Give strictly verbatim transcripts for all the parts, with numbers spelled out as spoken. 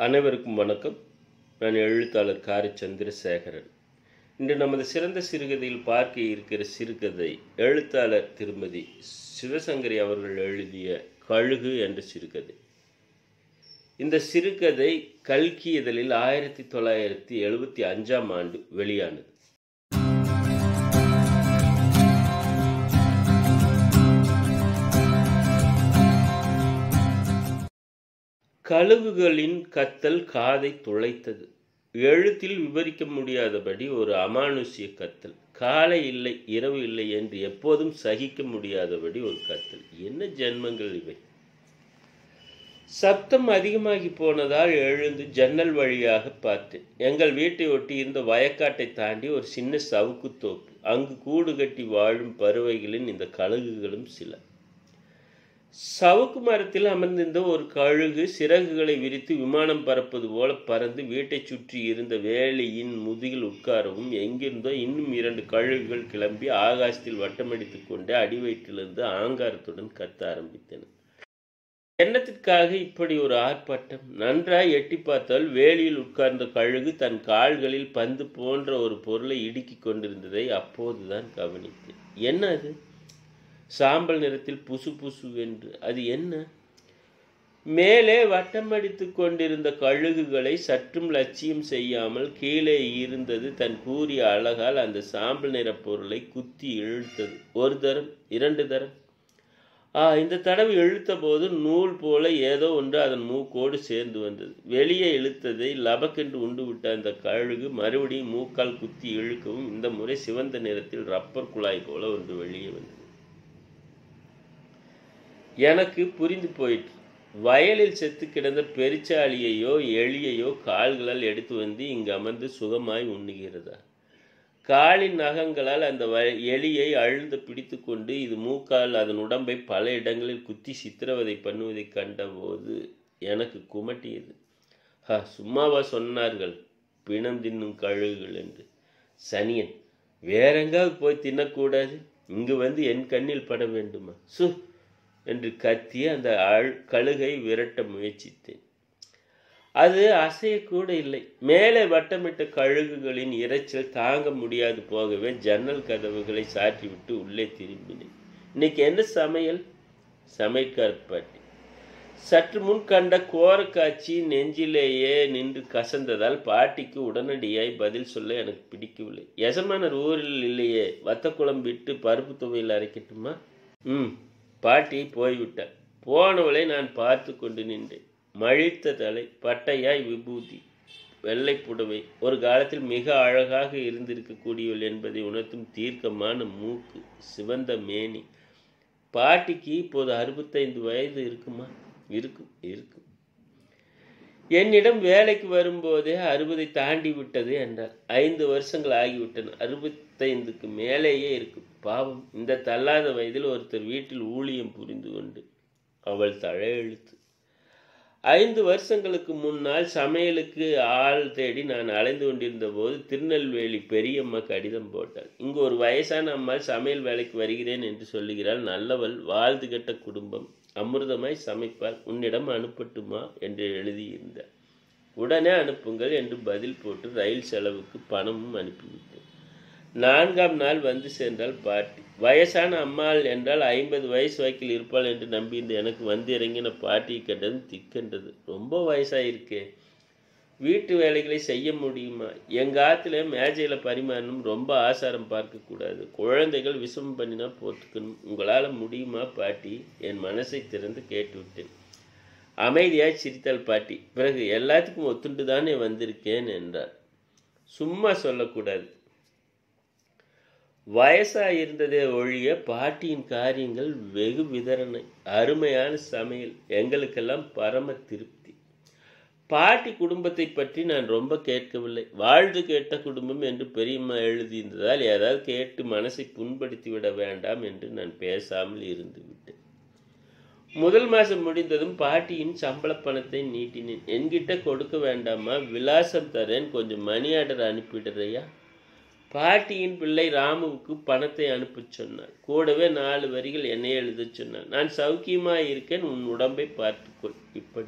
அனைவருக்கும் வணக்கம். நான் எழுத்தாளர் காரி சந்திரசேகரன். இன்று நமது சிறந்த சிறுகதையில் பார்க்க இருக்கிற சிறுகதை எழுத்தாளர் திருமதி சிவசங்கரி அவர்கள் எழுதிய கழுகு என்ற சிறுகதை. இந்த சிறுகதை கல்கி இதழில் ஆயிரத்தி தொள்ளாயிரத்தி எழுபத்தி அஞ்சாம் ஆண்டு வெளியானது. கழுகுகளின் கத்தல் காதை துளைத்தது. எழுத்தில் விவரிக்க முடியாதபடி ஒரு அமானுஷ்ய கத்தல். காலை இல்லை, இரவு இல்லை என்று எப்போதும் சகிக்க முடியாதபடி ஒரு கத்தல். என்ன ஜென்மங்கள் இவை! சப்தம் அதிகமாகி போனதால் எழுந்து ஜன்னல் வழியாக பார்த்தேன். எங்கள் வீட்டை ஒட்டி இருந்த வயக்காட்டை தாண்டி ஒரு சின்ன சவுக்கு தோப்பு. அங்கு கூடு கட்டி வாழும் பறவைகளின் இந்த கழுகுகளும் சில. சவுக்கு மரத்தில் அமர்ந்திருந்த ஒரு கழுகு சிறகுகளை விரித்து விமானம் பறப்பது போல பறந்து வீட்டை சுற்றி இருந்த வேலியின் முதுகில் உட்காரவும், எங்கிருந்தோ இன்னும் இரண்டு கழுகுகள் கிளம்பி ஆகாசத்தில் வட்டமடித்து கொண்டு அடிவயிற்றிலிருந்து ஆங்காரத்துடன் கத்த ஆரம்பித்தன. எண்ணத்திற்காக இப்படி ஒரு ஆர்ப்பாட்டம்? நன்றாய் எட்டி பார்த்தால் வேலியில் உட்கார்ந்த கழுகு தன் கால்களில் பந்து போன்ற ஒரு பொருளை இடுக்கி கொண்டிருந்ததை அப்போதுதான் கவனித்தேன். என்ன அது? சாம்பல் நிறத்தில் புசு புசு என்று. அது என்ன? மேலே வட்டமடித்து கொண்டிருந்த கழுகுகளை சற்றும் லட்சியம் செய்யாமல் கீழே இருந்தது தன் கூறிய அழகால் அந்த சாம்பல் நிற பொருளை குத்தி இழுத்தது. ஒரு தரம், இரண்டு தரம். ஆ இந்த தடவை இழுத்த போது நூல் போல ஏதோ ஒன்று அதன் மூக்கோடு சேர்ந்து வந்தது. வெளியே இழுத்ததை லபக்கென்று உண்டு விட்ட அந்த கழுகு மறுபடியும் மூக்கால் குத்தி இழுக்கவும் இந்த முறை சிவந்த நிறத்தில் ரப்பர் குழாய் போல ஒன்று வெளியே வந்தது. எனக்கு புரிந்து போயிற்று. வயலில் செத்து கிடந்த பெருச்சாளியையோ எலியையோ கால்களால் எடுத்து வந்து இங்கு அமர்ந்து சுகமாய் உண்ணுகிறதா? காலின் நகங்களால் அந்த வ எலியை அழுந்த பிடித்து கொண்டு இது மூக்கால் அதன் உடம்பை பல இடங்களில் குத்தி சித்திரவதை பண்ணுவதை கண்டபோது எனக்கு குமட்டியது. ஹா, சும்மாவா சொன்னார்கள் பிணம் தின்னும் கழுகுகள் என்று? சனியன், வேறெங்காவது போய் தின்னக்கூடாது, இங்கு வந்து என் கண்ணில் பட வேண்டுமா? சு என்று கத்தி அந்த அழ் கழுகை விரட்ட முயற்சித்தேன். அது அசையக்கூட இல்லை. மேலே வட்டமிட்ட கழுகுகளின் இரைச்சல் தாங்க முடியாது போகவே ஜன்னல் கதவுகளை சாற்றிவிட்டு உள்ளே திரும்பினேன். இன்னைக்கு என்ன சமையல்? சமைக்கார் பாட்டி. சற்று முன் கண்ட கோரக்காட்சி நெஞ்சிலேயே நின்று கசந்ததால் பாட்டிக்கு உடனடியாய் பதில் சொல்ல எனக்கு பிடிக்கவில்லை. எசமானர் ஊரில் இல்லையே, வத்த குழம்பு விட்டு பருப்பு துவையில் அரைக்கட்டுமா? ம் பாட்டி போய்விட்டார். போனவளை நான் பார்த்து கொண்டு நின்றேன். மழித்த தலை, பட்டையாய் விபூதி, வெள்ளை புடவை, ஒரு காலத்தில் மிக அழகாக இருந்திருக்கக்கூடியவள் என்பதை உணர்த்தும் தீர்க்கமான மூக்கு, சிவந்த மேனி. பாட்டிக்கு இப்போது அறுபத்தைந்து வயது இருக்குமா? இருக்கும் இருக்கும் என்னிடம் வேலைக்கு வரும்போதே அறுபதை தாண்டி விட்டது என்றார். ஐந்து வருஷங்கள் ஆகிவிட்டன. அறுபத்தைந்துக்கு மேலேயே இருக்கும். பாவம், இந்த தள்ளாத வயதில் ஒருத்தர் வீட்டில் ஊழியம் புரிந்து கொண்டு. அவள் தலையெழுத்து. ஐந்து வருஷங்களுக்கு முன்னால் சமையலுக்கு ஆள் தேடி நான் அலைந்து கொண்டிருந்த போது திருநெல்வேலி பெரியம்மா கடிதம் போட்டாள். இங்கு ஒரு வயசான அம்மாள் சமையல் வேலைக்கு வருகிறேன் என்று சொல்லுகிறாள். நல்லவள், வாழ்ந்து கெட்ட குடும்பம், அமிர்தமாய் சமைப்பாள், உன்னிடம் அனுப்பட்டுமா என்று எழுதியிருந்தார். உடனே அனுப்புங்கள் என்று பதில் போட்டு ரயில் செலவுக்கு பணமும் அனுப்பிவிட்டேன். நான்காம் நாள் வந்து சேர்ந்தால் பாட்டி. வயசான அம்மாள் என்றால் ஐம்பது வயசு வாக்கில் இருப்பாள் என்று நம்பியிருந்த எனக்கு வந்து இறங்கின பாட்டியை கண்டது திக்கென்றது. ரொம்ப வயசாயிருக்கே, வீட்டு வேலைகளை செய்ய முடியுமா? எங்கள் ஆற்றுல மேஜையில் பரிமாறணும், ரொம்ப ஆசாரம் பார்க்கக்கூடாது, குழந்தைகள் விஷமம் பண்ணினா போத்துக்கணும், உங்களால் முடியுமா பாட்டி? என் மனசை திறந்து கேட்டுவிட்டேன். அமைதியாய் சிரித்தாள் பாட்டி. பிறகு எல்லாத்துக்கும் ஒத்துண்டு தானே வந்திருக்கேன் என்றார். சும்மா சொல்லக்கூடாது. வயசாயிருந்ததே ஒழிய பாட்டியின் காரியங்கள் வெகு விதரணை. அருமையான சமையல், எங்களுக்கெல்லாம் பரம திருப்தி. பாட்டி குடும்பத்தை பற்றி நான் ரொம்ப கேட்கவில்லை. வாழ்ந்து கேட்ட குடும்பம் என்று பெரியம்மா எழுதியிருந்ததால் ஏதாவது கேட்டு மனசை புண்படுத்தி விட வேண்டாம் என்று நான் பேசாமல் இருந்து விட்டேன். முதல் மாதம் முடிந்ததும் பாட்டியின் சம்பள பணத்தை நீட்டினேன். என்கிட்ட கொடுக்க வேண்டாமா? விலாசம் தரேன், கொஞ்சம் மணி ஆர்டர் அனுப்பிடுறையா? பாட்டியின் பிள்ளை ராமுவுக்கு பணத்தை அனுப்ப சொன்னார். கூடவே நாலு வரிகள் என்னை எழுத சொன்னார். நான் சௌக்கியமாக இருக்கேன், உன் உடம்பை பார்த்துக்கொள். இப்படி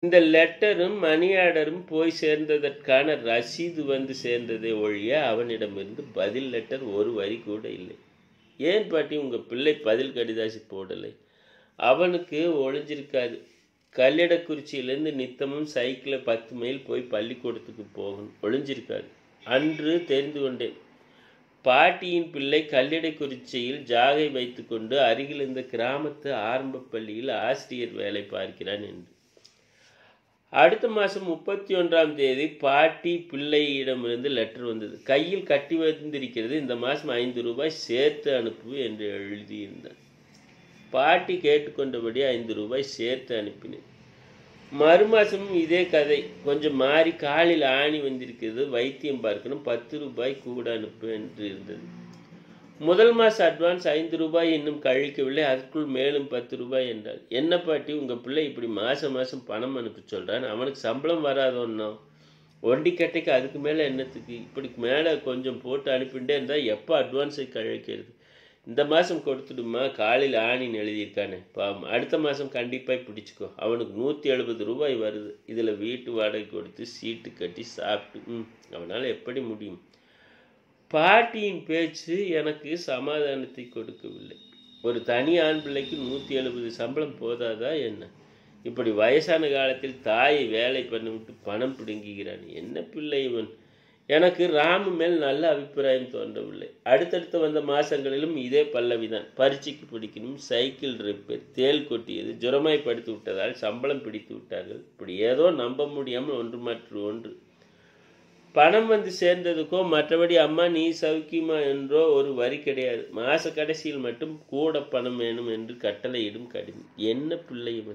இந்த லெட்டரும் மணி ஆர்டரும் போய் சேர்ந்ததற்கான ரசீது வந்து சேர்ந்ததை ஒழிய அவனிடமிருந்து பதில் லெட்டர் ஒரு வரி கூட இல்லை. ஏன் பாட்டி உங்கள் பிள்ளை பதில் கடிதாசி போடலை? அவனுக்கு ஒழிஞ்சிருக்காது. கல்லிடக்குறிச்சியிலேருந்து நித்தமும் சைக்கிளில் பத்து மைல் போய் பள்ளிக்கூடத்துக்கு போகணும். ஒழிஞ்சிருக்காது. அன்று தெரிந்து கொண்டேன். பாட்டியின் பிள்ளை கல்லிடக்குறிச்சியில் ஜாகை வைத்து கொண்டு அருகில் இருந்த கிராமத்து ஆரம்ப பள்ளியில் ஆசிரியர் வேலை பார்க்கிறான் என்று. அடுத்த மாதம் முப்பத்தி ஒன்றாம் தேதி பாட்டி பிள்ளையிடமிருந்து லெட்டர் வந்தது. கையில் கட்டி வந்திருக்கிறது. இந்த மாதம் ஐந்து ரூபாய் சேர்த்து அனுப்பு என்று எழுதியிருந்தான். பாட்டி கேட்டுக்கொண்டபடி ஐந்து ரூபாய் சேர்த்து அனுப்பினேன். மறுமாசமும் இதே கதை. கொஞ்சம் மாறி காலில் ஆணி வந்திருக்கிறது, வைத்தியம் பார்க்கணும், பத்து ரூபாய் கூட அனுப்பு என்று இருந்தது. முதல் மாத அட்வான்ஸ் ஐந்து ரூபாய் இன்னும் கழிக்கவில்லை. அதற்குள் மேலும் பத்து ரூபாய் என்றால். என்ன பாட்டி உங்கள் பிள்ளை இப்படி மாதம் மாதம் பணம் அனுப்ப சொல்கிறான்? அவனுக்கு சம்பளம் வராதோன்னா ஒண்டிக்கட்டைக்கு அதுக்கு மேலே என்னத்துக்கு? இப்படி மேலே கொஞ்சம் போட்டு அனுப்பிகிட்டே இருந்தால் எப்போ அட்வான்ஸை கழிக்கிறது? இந்த மாதம் கொடுத்துடுமா, காலையில் ஆணின்னு எழுதியிருக்கானே பாவம், அடுத்த மாதம் கண்டிப்பாக பிடிச்சிக்கோ. அவனுக்கு நூற்றி எழுபது ரூபாய் வருது. இதில் வீட்டு வாடகை கொடுத்து சீட்டு கட்டி சாப்பிட்டு ம் அவனால் எப்படி முடியும்? பாட்டியின் பேச்சு எனக்கு சமாதானத்தை கொடுக்கவில்லை. ஒரு தனி ஆண் பிள்ளைக்கு நூற்றி எழுபது சம்பளம் போதாதா என்ன? இப்படி வயசான காலத்தில் தாயை வேலை பண்ணிவிட்டு பணம் பிடுங்குகிறான். என்ன பிள்ளை இவன்? எனக்கு ராமு மேல் நல்ல அபிப்பிராயம் தோன்றவில்லை. அடுத்தடுத்து வந்த மாதங்களிலும் இதே பல்லவிதான். பரீட்சைக்கு பிடிக்கணும், சைக்கிள் ரிப்பேர், தேல் கொட்டியது, ஜுரமாய் படுத்து விட்டதால் சம்பளம் பிடித்து விட்டார்கள். இப்படி ஏதோ நம்ப முடியாமல் ஒன்று மற்ற ஒன்று. பணம் வந்து சேர்ந்ததுக்கோ மற்றபடி அம்மா நீ சௌக்கியமா என்றோ ஒரு வரி கிடையாது. மாத கடைசியில் மட்டும் கூட பணம் வேணும் என்று கட்டளையிடும் கடிதம். என்ன பிள்ளை இவன்?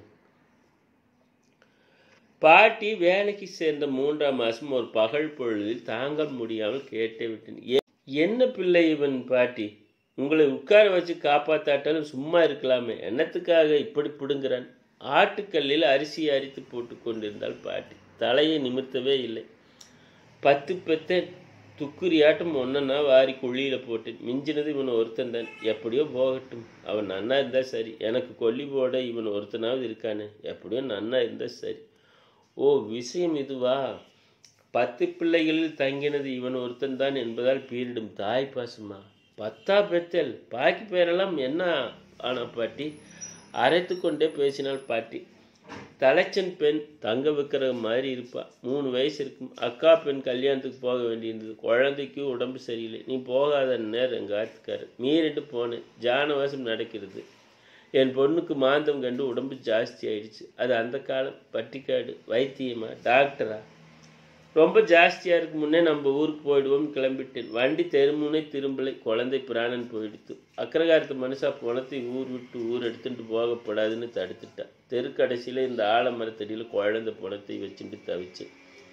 பாட்டி வேலைக்கு சேர்ந்த மூன்றாம் மாதம் ஒரு பகல் பொழுதில் தாங்க முடியாமல் கேட்டே விட்டேன். என்ன பிள்ளை இவன் பாட்டி? உங்களை உட்கார வச்சு காப்பாத்தாட்டாலும் சும்மா இருக்கலாமே, என்னத்துக்காக இப்படி பிடுங்குறான்? ஆட்டுக்கல்லில் அரிசி அரித்து போட்டு கொண்டிருந்தால் பாட்டி. தலையை நிமிர்த்தவே இல்லை. பத்து பெத்த துக்குரியாட்டம் ஒன்னா வாரி குழியில் போட்டேன். மிஞ்சினது இவன் ஒருத்தன் தான். எப்படியோ போகட்டும், அவன் நன்னா இருந்தால் சரி. எனக்கு கொல்லி போட இவன் ஒருத்தனாவது இருக்கானே, எப்படியோ நன்னா இருந்தால் சரி. ஓ, விஷயம் இதுவா? பத்து பிள்ளைகளில் தங்கினது இவன் ஒருத்தன் தான் என்பதால் பீரிடும் தாய் பாசமா? பத்தா பெத்தல், பாக்கி பேரெல்லாம் என்ன ஆனா பாட்டி? அரைத்து கொண்டே பேசினாள் பாட்டி. தலைச்சன் பெண் தங்க வைக்கிற மாதிரி இருப்பா. மூணு வயசு இருக்கும். அக்கா பெண் கல்யாணத்துக்கு போக வேண்டியிருந்தது. குழந்தைக்கு உடம்பு சரியில்லை. நீ போகாத நேரம் எங்கள் ஆத்துக்காரர் மீறிட்டு போனேன். ஜானவாசம் நடக்கிறது. என் பொண்ணுக்கு மாந்தம் கண்டு உடம்பு ஜாஸ்தி ஆயிடுச்சு. அது அந்த காலம். பட்டிக்காடு. வைத்தியமா டாக்டரா? ரொம்ப ஜாஸ்தியாக இருக்கு. முன்னே நம்ம ஊருக்கு போயிடுவோம் கிளம்பிட்டேன். வண்டி தெருமுனை திரும்பலை. குழந்தை பிராணன் போயிடுத்து. அக்கரகாரத்து மனுஷா பணத்தை ஊர் விட்டு ஊர் எடுத்துட்டு போகப்படாதுன்னு தடுத்துட்டா. தெருக்கடைசியில் இந்த ஆலமரத்தடியில் குழந்தை பணத்தை வச்சுட்டு தவிச்சேன்.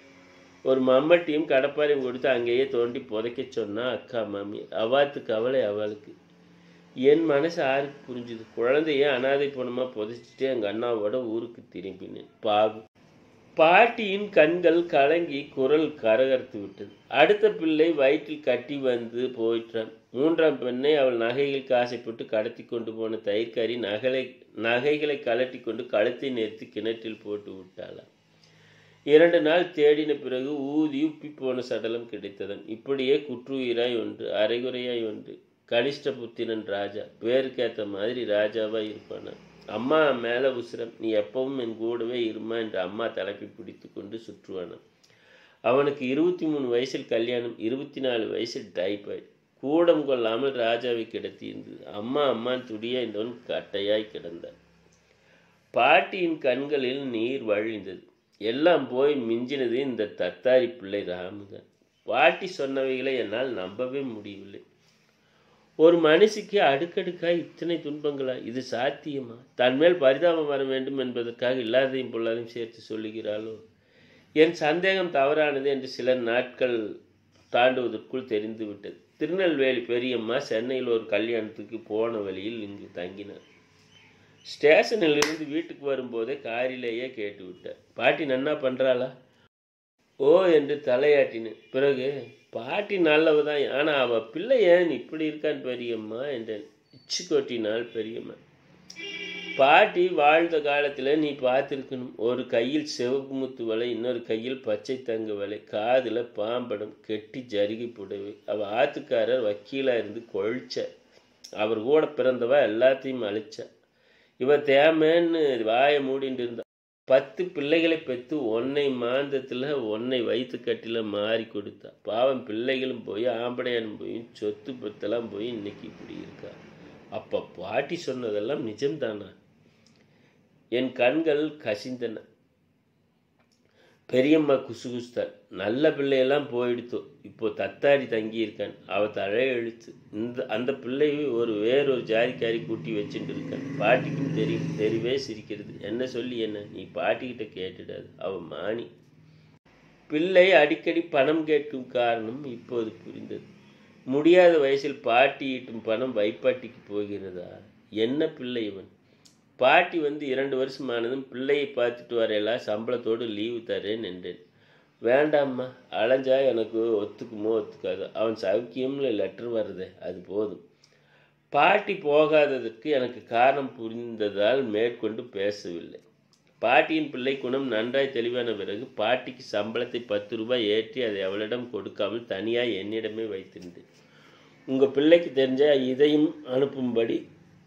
ஒரு மம்மட்டியும் கடப்பாரையும் கொடுத்து அங்கேயே தோண்டி புதைக்க சொன்னா அக்கா மாமி. அவாத்து கவலை அவளுக்கு. என் மனசு ஆருக்கு புரிஞ்சுது. குழந்தைய அனாதை பணமாக புதைச்சிட்டு எங்கள் அண்ணாவோட ஊருக்கு திரும்பினேன். பாவு. பாட்டியின் கண்கள் கலங்கி குரல் கரகரத்து விட்டது. அடுத்த பிள்ளை வயிற்றில் கட்டி வந்து போயிட்டான். மூன்றாம் பெண்ணை அவள் நகைகளுக்கு ஆசைப்பட்டு கடத்தி கொண்டு போன தயிர்காரி நகலை நகைகளை கலட்டி கொண்டு கழுத்தை நிறுத்தி கிணற்றில் போட்டு விட்டாளாம். இரண்டு நாள் தேடின பிறகு ஊதி உப்பி போன சடலம் கிடைத்ததன். இப்படியே குற்றுயிராய் ஒன்று, அரைகுறையாய் ஒன்று. கனிஷ்ட புத்திரன் ராஜா. பேருக்கேற்ற மாதிரி ராஜாவாக இருப்பானா. அம்மா மேலே உசுரம், நீ எப்பவும் என் கூடவே இருமா என்று அம்மா தலைப்பி பிடித்து கொண்டு சுற்றுவானான். அவனுக்கு இருபத்தி மூணு வயசில் கல்யாணம், இருபத்தி நாலு வயசில் டைபாய்டு. கூடம் கொள்ளாமல் ராஜாவை கிடத்தி இருந்தது. அம்மா அம்மான் துடியா இருந்தவன் கட்டையாய் கிடந்தான். பாட்டியின் கண்களில் நீர் வழிந்தது. எல்லாம் போய் மிஞ்சினது இந்த தத்தாரி பிள்ளை ராமுதான். பாட்டி சொன்னவைகளை என்னால் நம்பவே முடியவில்லை. ஒரு மனுஷிக்கு அடுக்கடுக்காய் இத்தனை துன்பங்களா? இது சாத்தியமா? தன்மேல் பரிதாபம் வர வேண்டும் என்பதற்காக இல்லாதையும் பொல்லாதையும் சேர்த்து சொல்லுகிறாளோ? என் சந்தேகம் தவறானது என்று சில நாட்கள் தாண்டுவதற்குள் தெரிந்து விட்டது. திருநெல்வேலி பெரியம்மா சென்னையில் ஒரு கல்யாணத்துக்கு போன வழியில் இங்கு தங்கினார். ஸ்டேஷனில் இருந்து வீட்டுக்கு வரும்போதே காரிலேயே கேட்டு விட்டார். பாட்டி நன்னா பண்ணுறாளா? ஓ என்று தலையாட்டினேன். பிறகு பாட்டி நல்லவ தான், ஆனால் அவள் பிள்ளை ஏன் இப்படி இருக்கான்னு பெரியம்மா என்றேன். இச்சு கொட்டினாள் பெரியம்மா. பாட்டி வாழ்ந்த காலத்தில் நீ பார்த்துருக்கணும், ஒரு கையில் சிவப்பு முத்து வலை, இன்னொரு கையில் பச்சை தங்க வலை, காதில் பாம்படம், கெட்டி ஜருகி புடவை. அவள் ஆத்துக்காரர் வக்கீலாக இருந்து கொழிச்ச, அவர் கூட பிறந்தவ எல்லாத்தையும் அழிச்ச. இவ தேமேன்னு வாயை மூடிட்டு இருந்தா. பத்து பிள்ளைகளை பெற்று ஒன்னை மாந்தத்தில் ஒன்னை வயிற்று கட்டில மாறி கொடுத்தா. பாவம் பிள்ளைகளும் போய் ஆம்படையானும் போய் சொத்து பத்தெல்லாம் போய் இன்னைக்கு இப்படி இருக்கா. அப்போ பாட்டி சொன்னதெல்லாம் நிஜம்தானா? என் கண்கள் கசிந்தன. பெரியம்மா குசுகுஸ்தாள். நல்ல பிள்ளையெல்லாம் போயிடுத்தோ, இப்போ தத்தாடி தங்கி இருக்கான். அவ தழைய எழுத்து. இந்த அந்த பிள்ளை ஒரு வேறொரு ஜாதிக்காரி கூட்டி வச்சுட்டு இருக்கான். பாட்டிக்கும் தெரியும். தெரியவே சிரிக்கிறது. என்ன சொல்லி என்ன, நீ பாட்டிக்கிட்ட கேட்டுடாது, அவ மாணி. பிள்ளை அடிக்கடி பணம் கேட்கும் காரணம் இப்போது புரிந்தது. முடியாத வயசில் பாட்டி ஈட்டும் பணம் வைப்பாட்டிக்கு போகிறதா? என்ன பிள்ளை இவன்? பாட்டி வந்து இரண்டு வருஷம் ஆனதும் பிள்ளையை பார்த்துட்டு வரையெல்லாம் சம்பளத்தோடு லீவு தரேன்னு என்றேன். வேண்டாம்மா, அலைஞ்சா எனக்கு ஒத்துக்குமோ ஒத்துக்காது, அவன் சவுக்கியம்ல லெட்டர் வருதே, அது போதும். பாட்டி போகாததற்கு எனக்கு காரணம் புரிந்ததால் மேற்கொண்டு பேசவில்லை. பாட்டியின் பிள்ளை குணம் நன்றாய் தெளிவான பிறகு பாட்டிக்கு சம்பளத்தை பத்து ரூபாய் ஏற்றி அதை அவளிடம் கொடுக்காமல் தனியாக என்னிடமே வைத்திருந்தேன். உங்கள் பிள்ளைக்கு தெரிஞ்ச இதையும் அனுப்பும்படி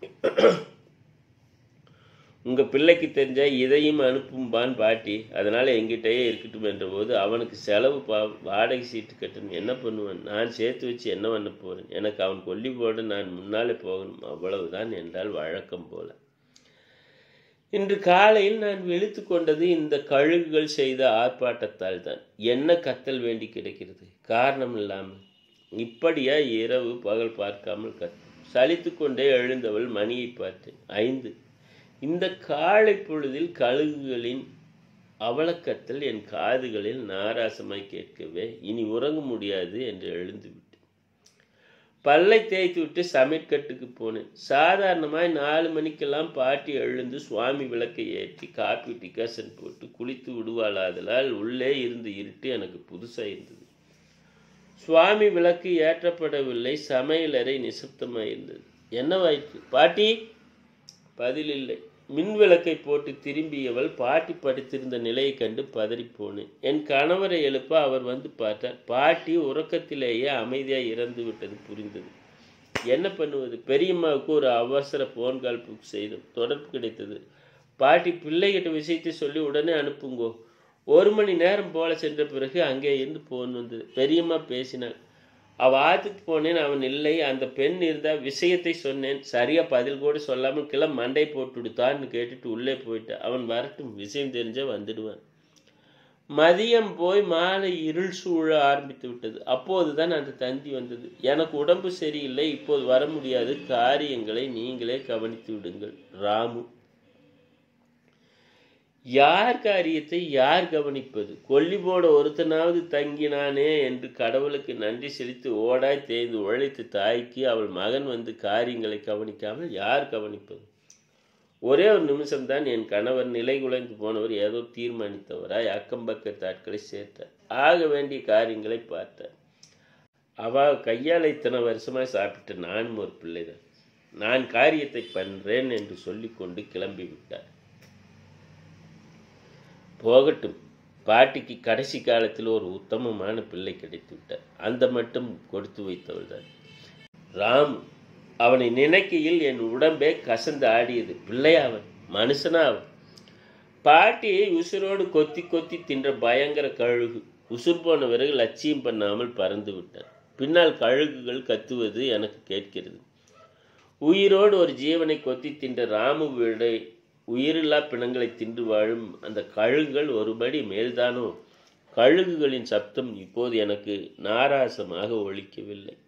உங்கள் பிள்ளைக்கு தெரிஞ்ச இதையும் அனுப்பும்பான் பாட்டி, அதனால் எங்கிட்டயே இருக்கட்டும் என்ற போது அவனுக்கு செலவு பா வாடகை சீட்டு கட்டணும். என்ன பண்ணுவேன்? நான் சேர்த்து வச்சு என்ன பண்ண போகிறேன்? எனக்கு அவன் கொல்லி போட நான் முன்னாலே போகணும், அவ்வளவுதான் என்றால் வழக்கம் போல. இன்று காலையில் நான் விழித்து கொண்டது இந்த கழுகுகள் செய்த ஆர்ப்பாட்டத்தால் தான். என்ன கத்தல் வேண்டி கிடைக்கிறது? காரணம் இல்லாமல். இப்படியா இரவு பகல் பார்க்காமல் கத்தும். சலித்து கொண்டே எழுந்தவள் மணியை பார்த்தேன். ஐந்து. இந்த காலை பொழுதில் கழுகுகளின் அவலக்கத்தல் என் காதுகளில் நாராசமாய் கேட்கவே இனி உறங்க முடியாது என்று எழுந்து விட்டேன். பல்லை தேய்த்து விட்டு சமையற்கட்டுக்கு போனேன். சாதாரணமாய் நாலு மணிக்கெல்லாம் பாட்டி எழுந்து சுவாமி விளக்கை ஏற்றி காப்பி டிகாசன் போட்டு குளித்து விடுவாளாதலால் உள்ளே இருந்து இருட்டு எனக்கு புதுசாக இருந்தது. சுவாமி விளக்கு ஏற்றப்படவில்லை. சமையலறை நிசப்தமாக இருந்தது. என்னவாயிற்று பாட்டி? பதில் இல்லை. மின் விளக்கை போட்டு திரும்பியவள் பாட்டி படுத்திருந்த நிலையை கண்டு பதறிப்போனேன். என் கணவரை எழுப்ப அவர் வந்து பார்த்தார். பாட்டி உறக்கத்திலேயே அமைதியாக இறந்து விட்டது புரிந்தது. என்ன பண்ணுவது? பெரியம்மாவுக்கு ஒரு அவசர ஃபோன் கால் புக் செய்தோம். தொடர்பு கிடைத்தது. பாட்டி பிள்ளைகிட்ட விஷயத்தை சொல்லி உடனே அனுப்புங்கோ. ஒரு மணி நேரம் போல சென்ற பிறகு அங்கே இருந்து போன் வந்தது. பெரியம்மா பேசினாள். அவ ஆத்துக்கு போனேன், அவன் இல்லை. அந்த பெண் இருந்தால் விஷயத்தை சொன்னேன். சரியா பதில் கூட சொல்லாமல் கிளம்ப மண்டை போட்டுடுத்தான்னு கேட்டுட்டு உள்ளே போயிட்டான். அவன் வரட்டும், விஷயம் தெரிஞ்ச வந்துடுவான். மதியம் போய் மாலை இருள் சூழ ஆரம்பித்து விட்டது. அப்போதுதான் அந்த தந்தி வந்தது. எனக்கு உடம்பு சரியில்லை, இப்போது வர முடியாது, காரியங்களை நீங்களே கவனித்து விடுங்கள். ராமு. யார் காரியத்தை யார் கவனிப்பது? கொல்லி போட ஒருத்தனாவது தங்கினானே என்று கடவுளுக்கு நன்றி செலுத்தி ஓடாய் தேய்ந்து உழைத்து தாய்க்கு அவள் மகன் வந்து காரியங்களை கவனிக்காமல் யார் கவனிப்பது? ஒரே ஒரு நிமிஷம்தான் என் கணவர் நிலை குலைந்து போனவர் ஏதோ தீர்மானித்தவராய் அக்கம்பக்கத்து ஆட்களை சேர்த்தார். ஆக வேண்டிய காரியங்களை பார்த்தார். அவ கையால் இத்தனை வருஷமாக சாப்பிட்ட நானும் ஒரு பிள்ளைதான். நான் காரியத்தை பண்றேன் என்று சொல்லிக்கொண்டு கிளம்பி விட்டார். போகட்டும், பாட்டிக்கு கடைசி காலத்தில் ஒரு உத்தமமான பிள்ளை கிடைத்து விட்டார். அந்த மட்டும் கொடுத்து வைத்தவள் தான். ராம். அவனை நினைக்கையில் என் உடம்பே கசந்து ஆடியது. பிள்ளையாவன், மனுஷனாவன். பாட்டியை உசுரோடு கொத்தி கொத்தி தின்ற பயங்கர கழுகு உசுர் போன பிறகு லட்சியம் பண்ணாமல் பறந்து விட்டான். பின்னால் கழுகுகள் கத்துவது எனக்கு கேட்கிறது. உயிரோடு ஒரு ஜீவனை கொத்தி தின்ற ராமு விட உயிரில்லா பிணங்களை தின்று வாழும் அந்த கழுகுகள் ஒருபடி மேல்தானோ? கழுகுகளின் சப்தம் இப்போது எனக்கு நாராசமாக ஒலிக்கவில்லை.